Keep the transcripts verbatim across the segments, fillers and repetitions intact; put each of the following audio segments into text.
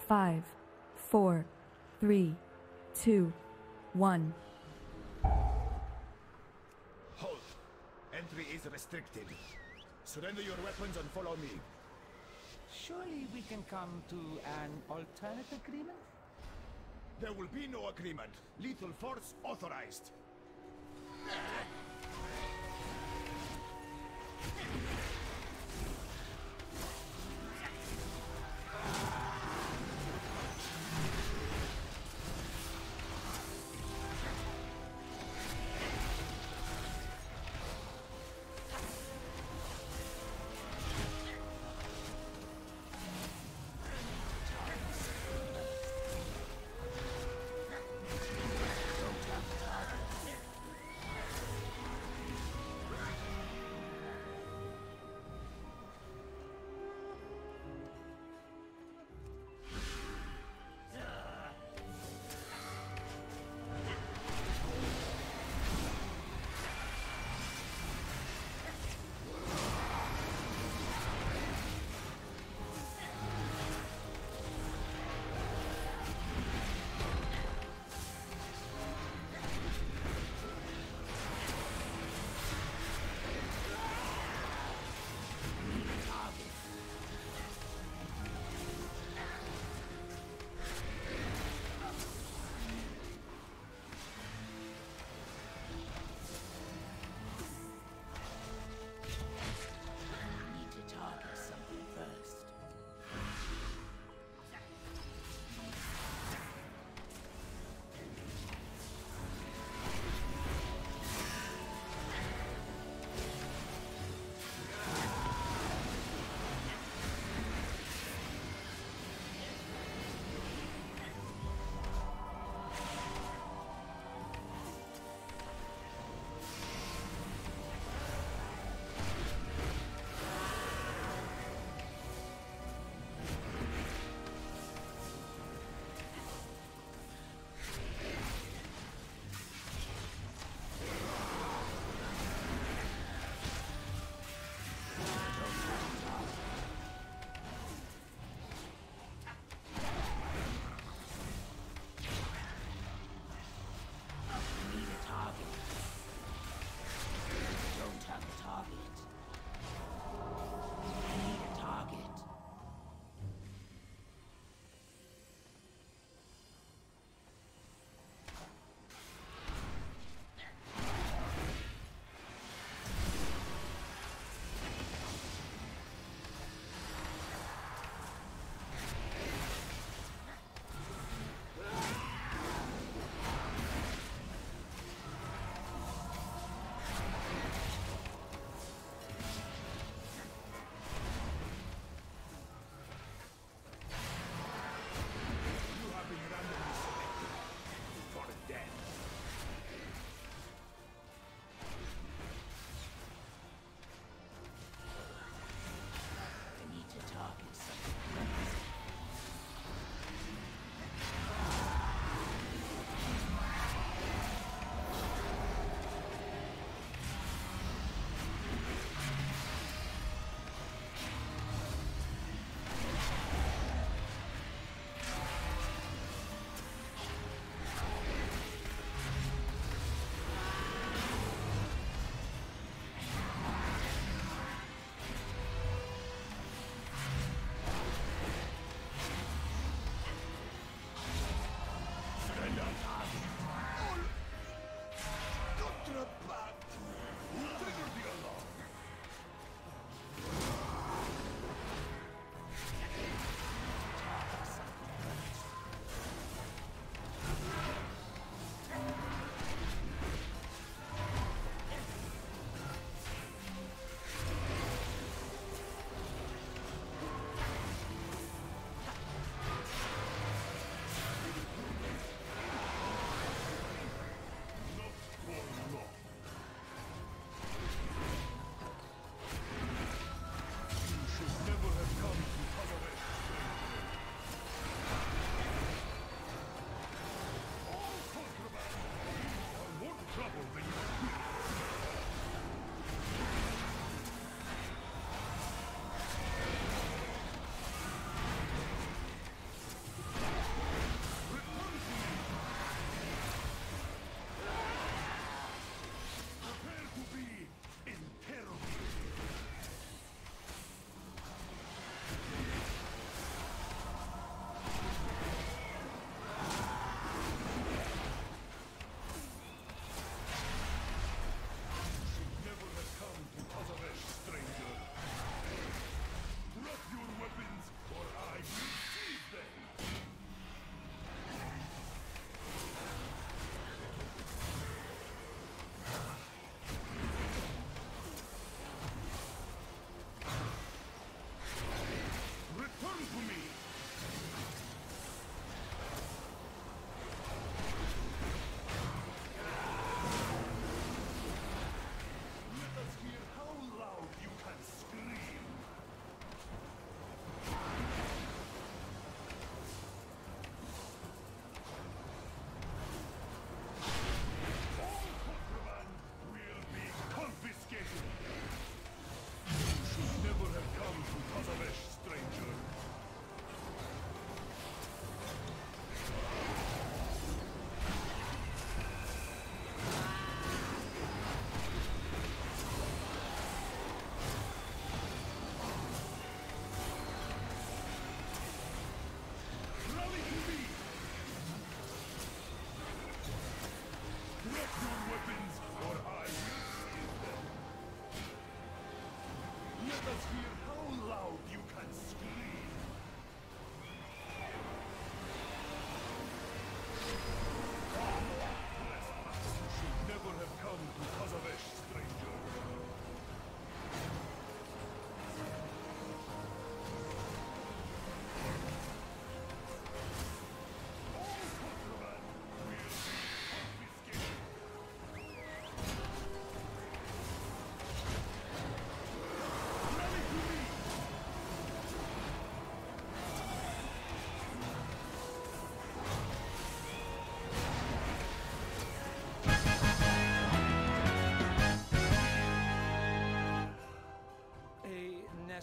five, four, three, two, one. Halt! Entry is restricted. Surrender your weapons and follow me. Surely we can come to an alternate agreement? There will be no agreement. Lethal force authorized.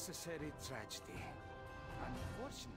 unnecessary tragedy. Unfortunately,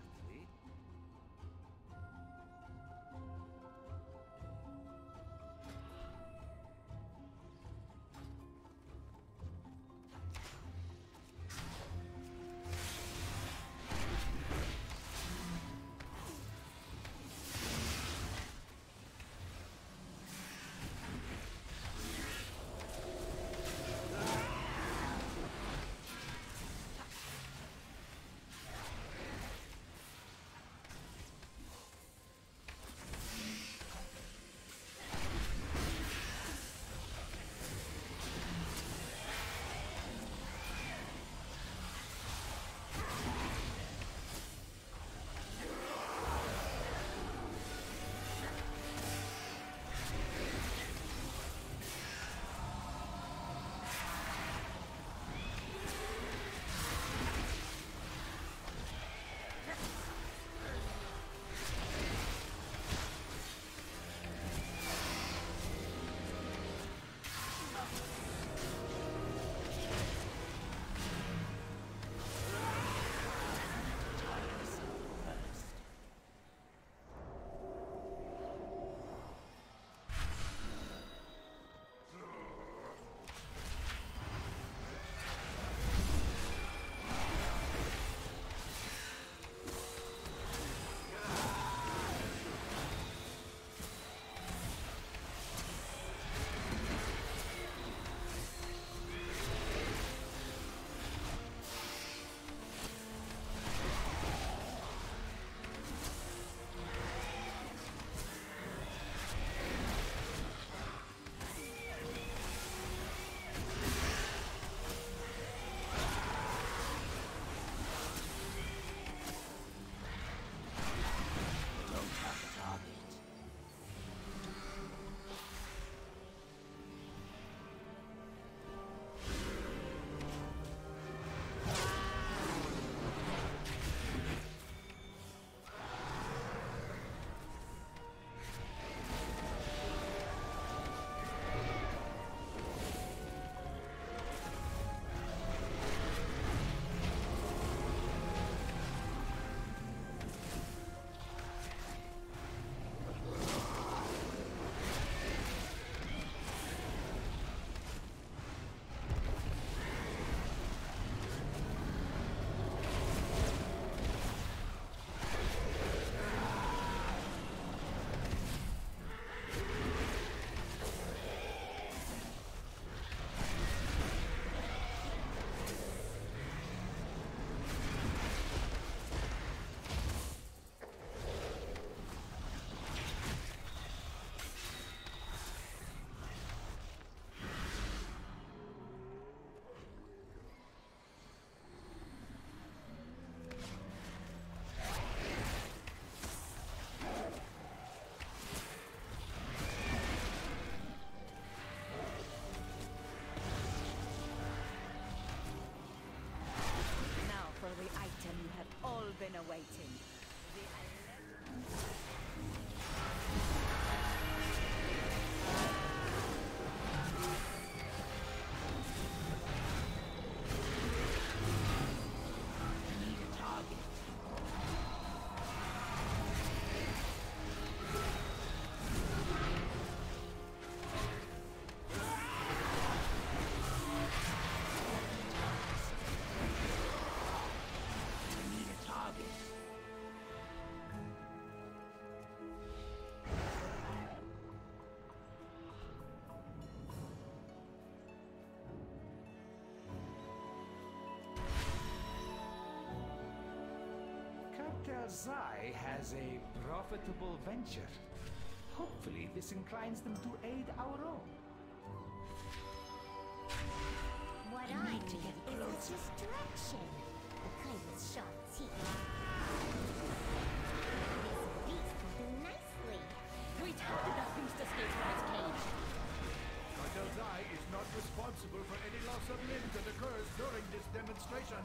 been awaiting. Zai has a profitable venture. Hopefully this inclines them to aid our own. What I need to get is a distraction. The kind with sharp teeth. This beast will do nicely. Wait, how did that beast escape from its cage? Cartel Zai is not responsible for any loss of limb that occurs during this demonstration.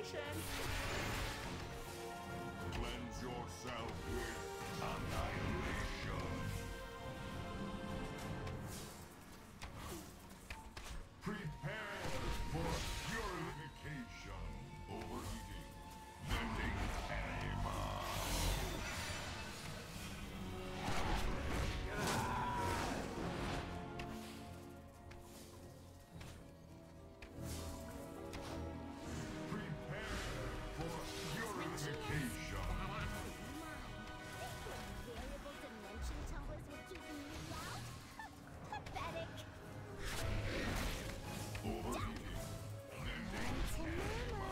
destruction. Cleanse yourself with annihilation. Prepare for purification. Overeating. Lending anima. Prepare for purification. Variable dimension tumblers would keep me out? Pathetic. Overeating. Lending anima.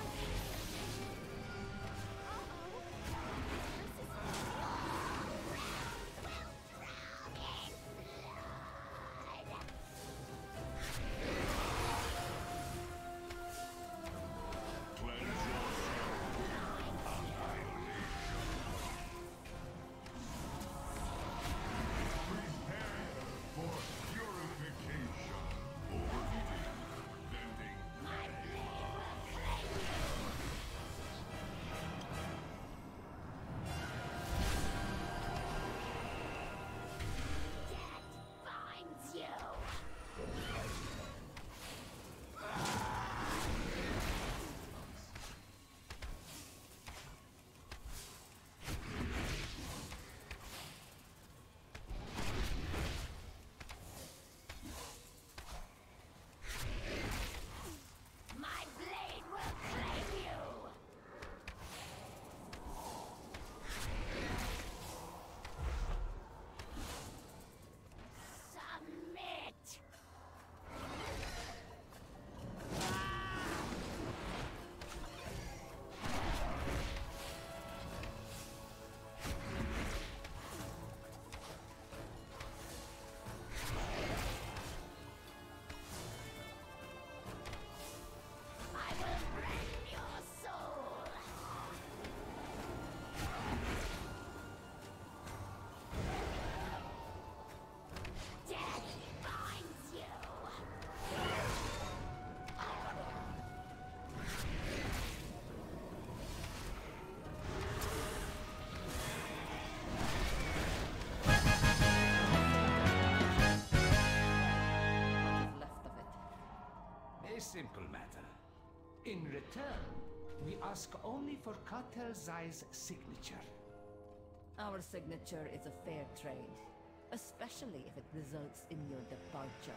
Cleanse yourself with annihilation. Prepare for purification. Overeating. Lending anima. Finds you. My blade will claim you. Submit. I will rend your soul. Death finds you. What is left of it? A simple matter. In return, we ask only for Cartel Zai's signature. Our signature is a fair trade, especially if it results in your departure.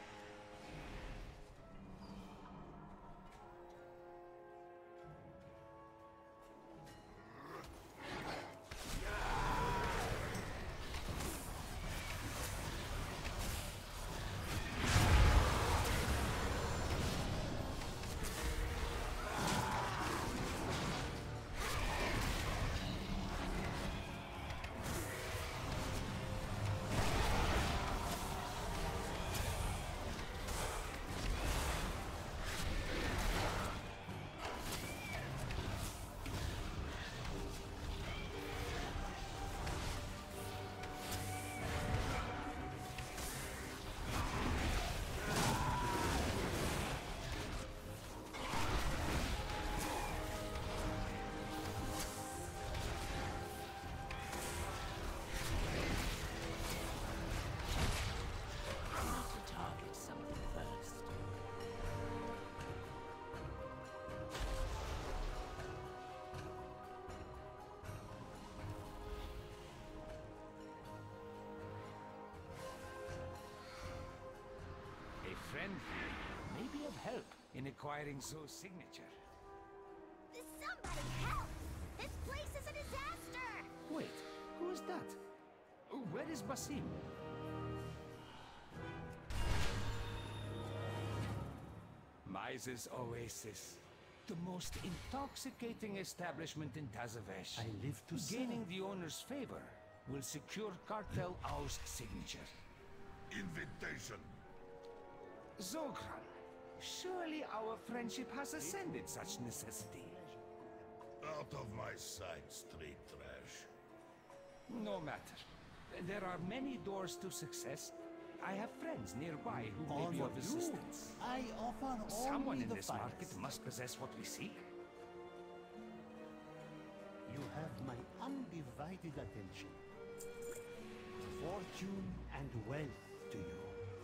friend may be of help in acquiring Zo's signature. Somebody help! This place is a disaster! Wait, who is that? Where is Basim? Mize's Oasis. The most intoxicating establishment in Tazavesh. I live to serve. Gaining the owner's favor will secure Cartel Au's signature. Invitation. Zogran, surely our friendship has ascended such necessity. Out of my sight, street trash. No matter. There are many doors to success. I have friends nearby who may On be for of you, assistance. I offer only Someone in the this finest. market must possess what we seek. my undivided attention. Fortune and wealth to you.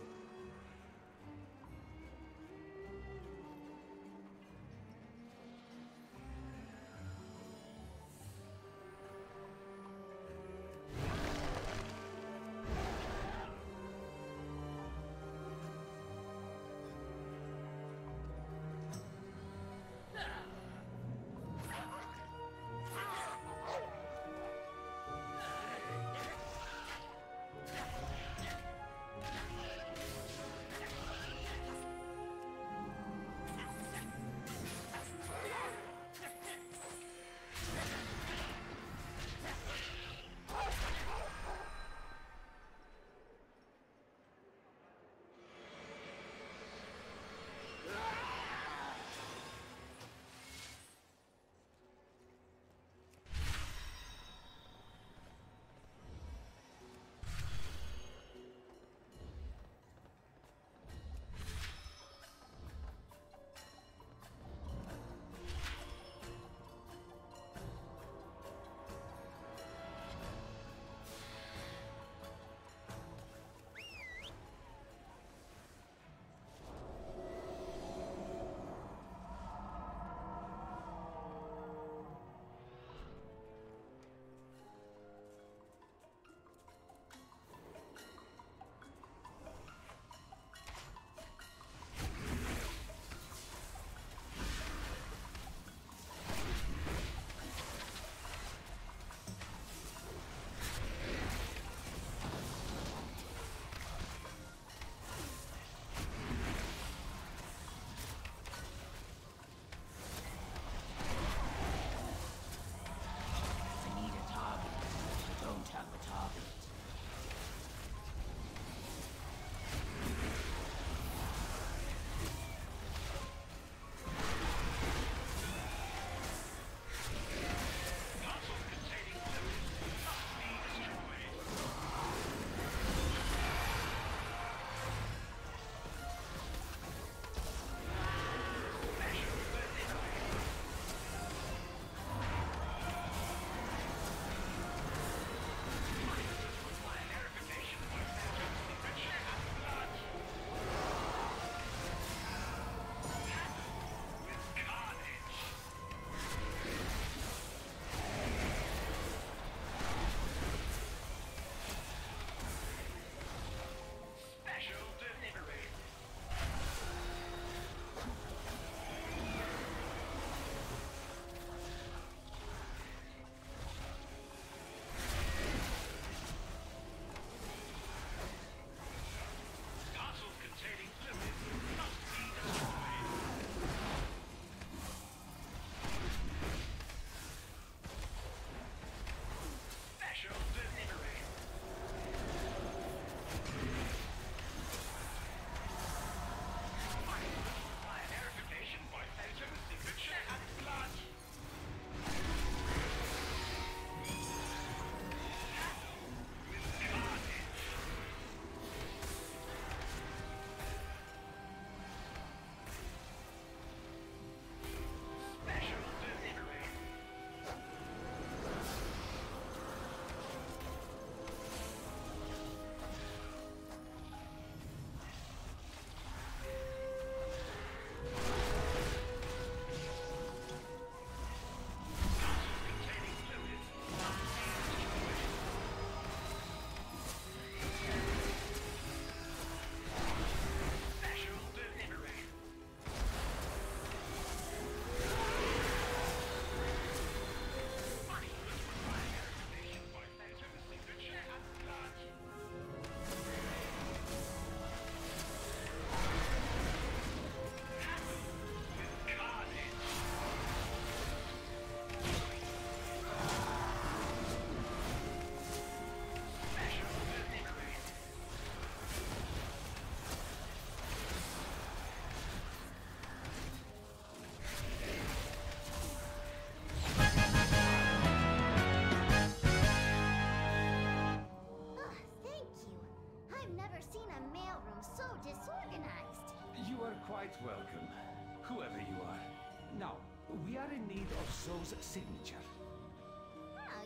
quite welcome, whoever you are. Now, we are in need of Zoe's signature. Oh,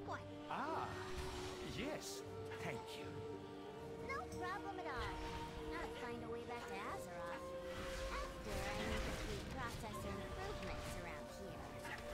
take one. Ah, yes, thank you. No problem at all. I'll find a way back to Azeroth. After I make a few process improvements around here.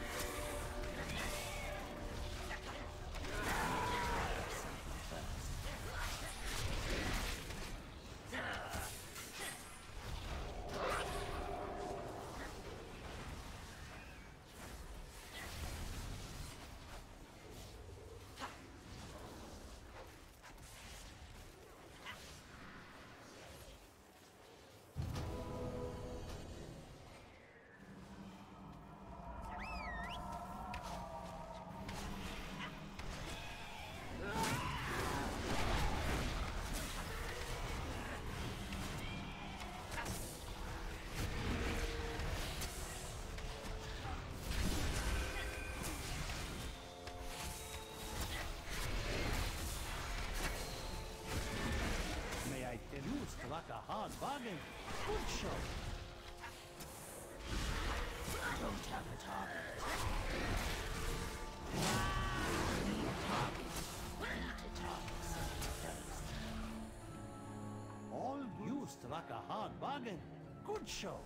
Like a hard bargain. Good shot. I don't have a target. We need a target. We need a target first. All used like a hard bargain. Good show.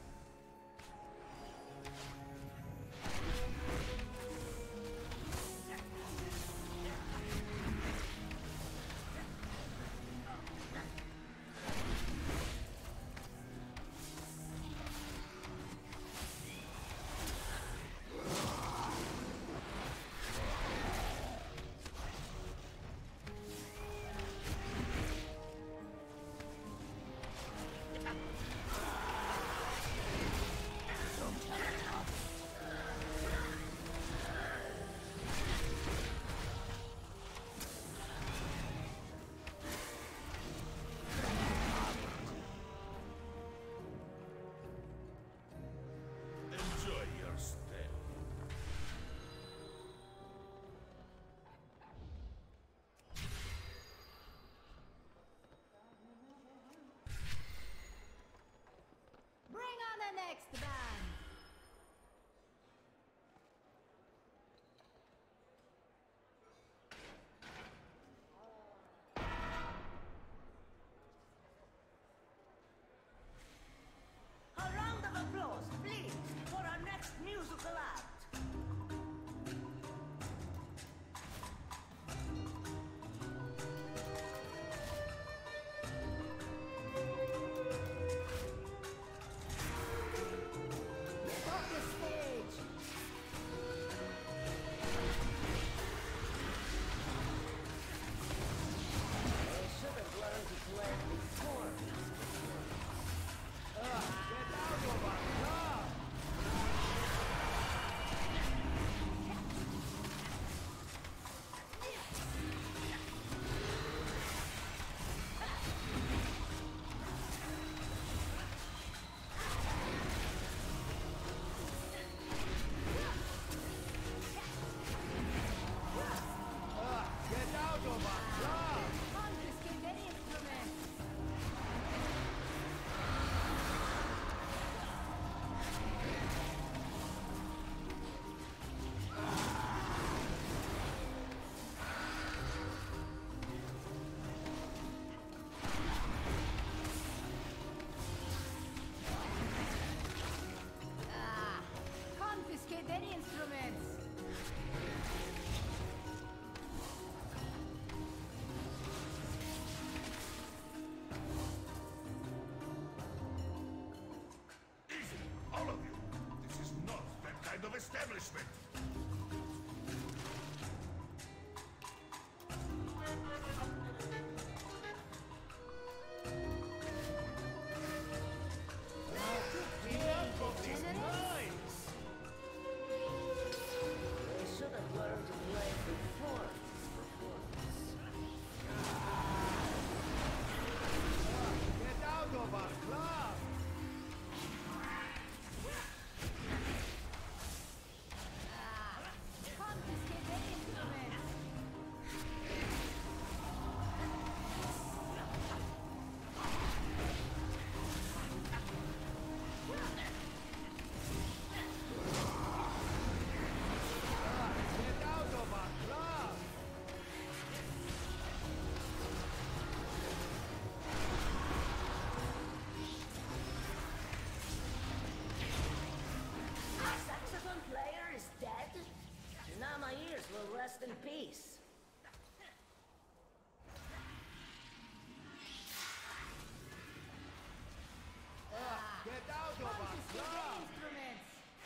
Enjoy your stay. Bring on the next band! A round of applause, please, for our next musical act. Get off the stage! They should have learned to play before. Get out of our club! Ah, get out of our club! Confiscate any instrument! Ah! Confiscate any instruments! Easy, all of you. This is not that kind of establishment. They should have learned to play before. Get out of our club! Ah! rest in peace. Get out of us now! Instruments!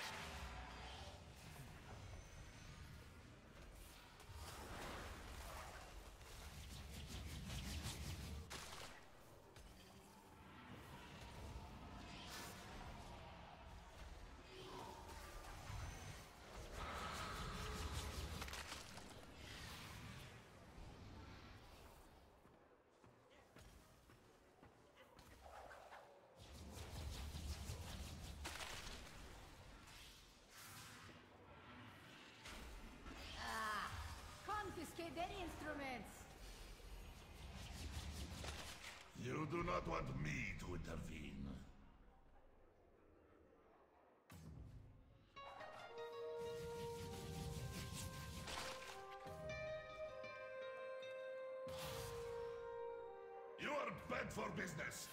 Confiscate their instruments! You do not want me to intervene. You are bad for business.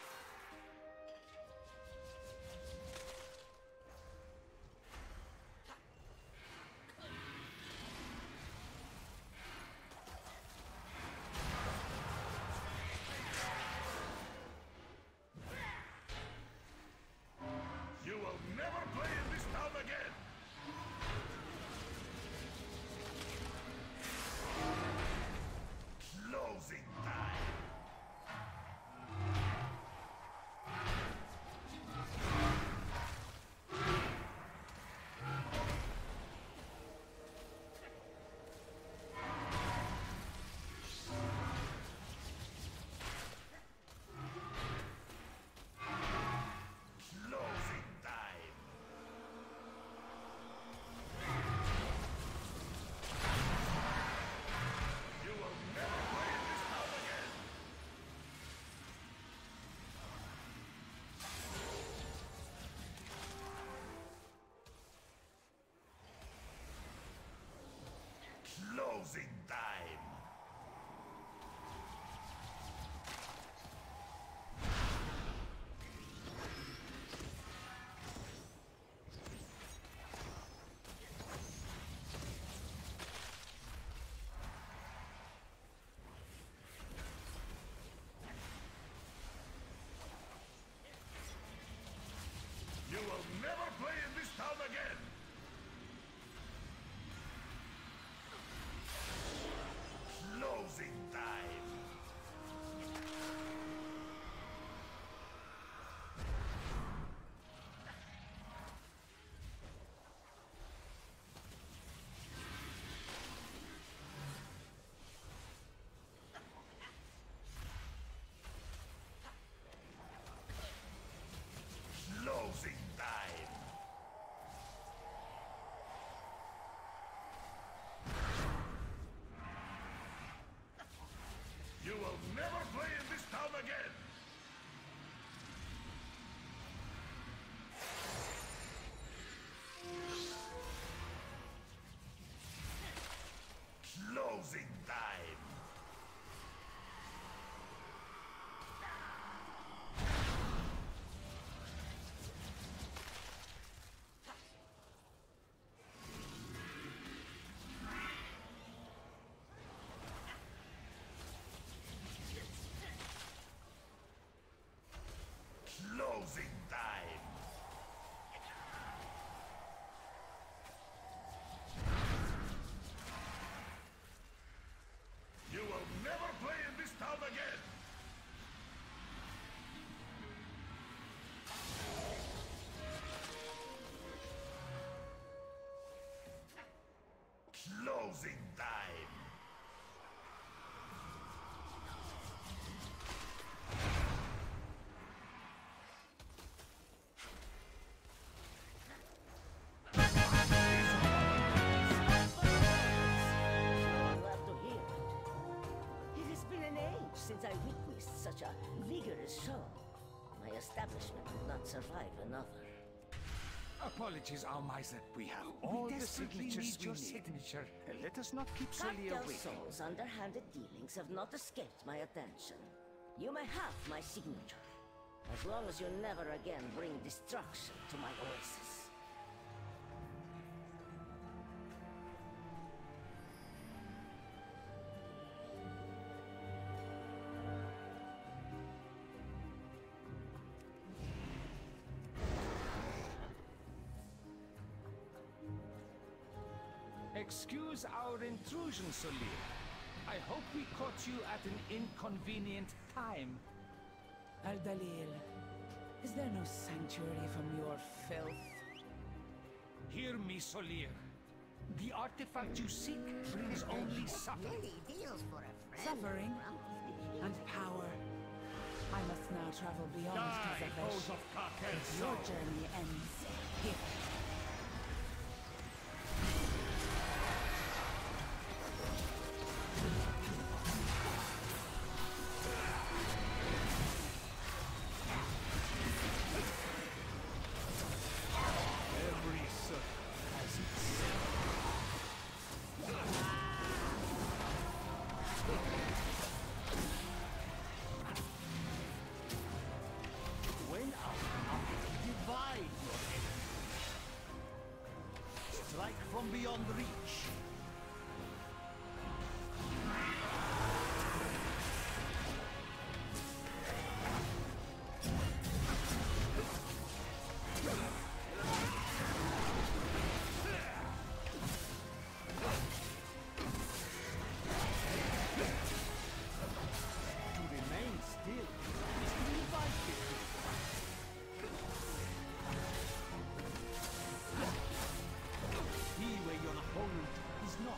You will never play in this town again! Closing time! Closing time! You will never play in this town again! Closing time! You will never play in this town again! Closing time! Closing time! You will never play in this town again! Closing time! Closing time! You will never play in this town again! Closing time! I'm glad to hear it. It has been an age since I witnessed such a vigorous show. My establishment would not survive another. Apologies, Almiser. We have all the signatures we your need. signature. Let us not keep Celia Cocktail waiting. Soul's underhanded dealings have not escaped my attention. You may have my signature, as long as you never again bring destruction to my oasis. Excuse our intrusion, Solir. I hope we caught you at an inconvenient time. Al-Dalil, is there no sanctuary from your filth? Hear me, Solir. The artifact you seek brings only suffering. Really deals for a friend. Suffering and power. I must now travel beyond Die, Kazavesh. foes of Karkel's Your soul. journey ends here. Every circle has its When out, divide your enemy. Strike from beyond reach. To remain still is to invite victory. Be where your opponent is not.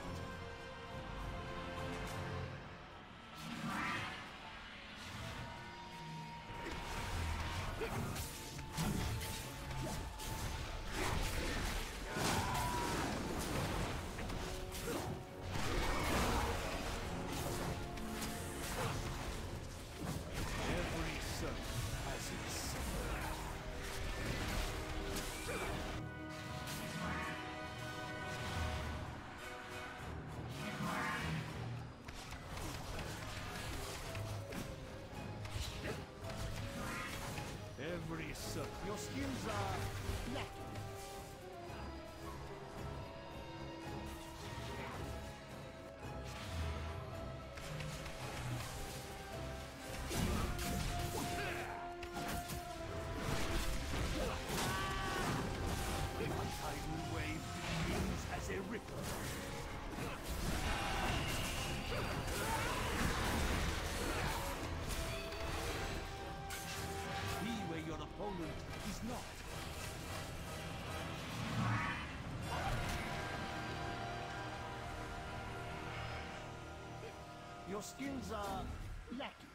every circle has its center. Every circle. Your skills are lacking. A tidal wave begins as a ripple. Be where your opponent is not. Your skills are lacking.